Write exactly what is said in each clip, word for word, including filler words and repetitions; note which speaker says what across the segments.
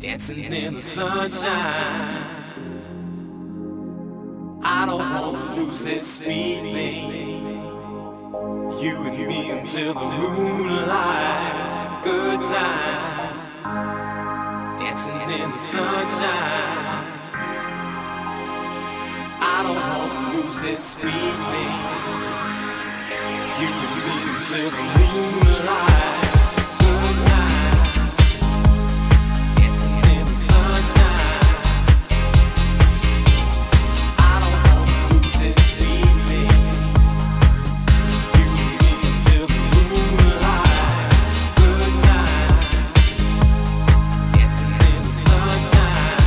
Speaker 1: dancing in the sunshine. I don't wanna lose this feeling. You and me until the moonlight. Good time, dancing in the sunshine. I don't wanna lose this feeling. You and me until the moonlight. Good time, dancing in the sunshine. I don't wanna lose this feeling. You and me until the moonlight. Good time, dancing in the sunshine.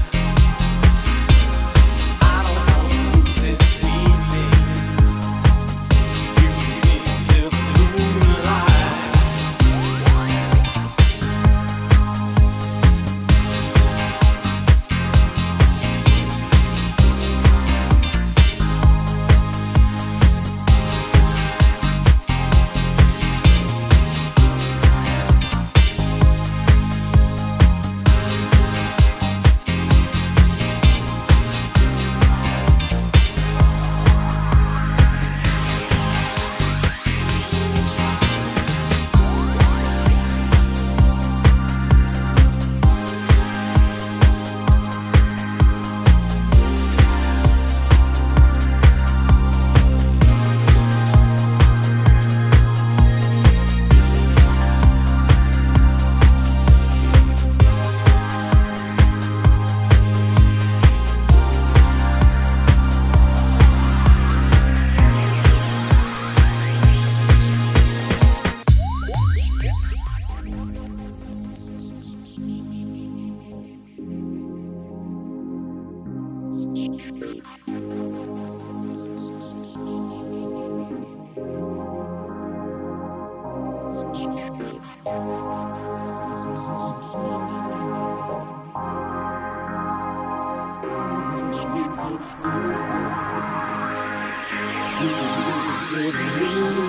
Speaker 1: I don't wanna lose this feeling. You and me until the moonlight. With me.